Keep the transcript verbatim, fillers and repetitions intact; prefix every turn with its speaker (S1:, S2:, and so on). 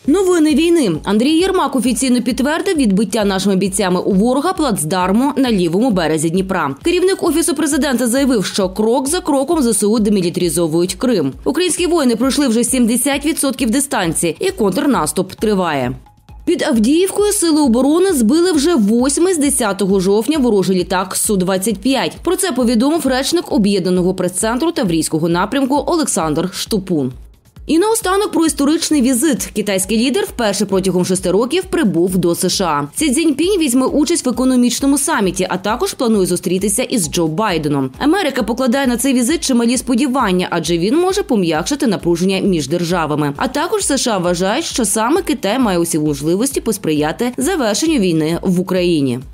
S1: Новини війни. Андрій Єрмак офіційно підтвердив відбиття нашими бійцями у ворога плацдарму на лівому березі Дніпра. Керівник Офісу президента заявив, що крок за кроком ЗСУ демілітаризовують Крим. Українські воїни пройшли вже сімдесят відсотків дистанції і контрнаступ триває. Під Авдіївкою сили оборони збили вже восьмий з десятого жовтня ворожий літак Су двадцять п'ять. Про це повідомив речник об'єднаного прес-центру Таврійського напрямку Олександр Штупун. І наостанок про історичний візит. Китайський лідер вперше протягом шести років прибув до США. Сі Цзіньпінь візьме участь в економічному саміті, а також планує зустрітися із Джо Байденом. Америка покладає на цей візит чималі сподівання, адже він може пом'якшити напруження між державами. А також США вважають, що саме Китай має усі можливості посприяти завершенню війни в Україні.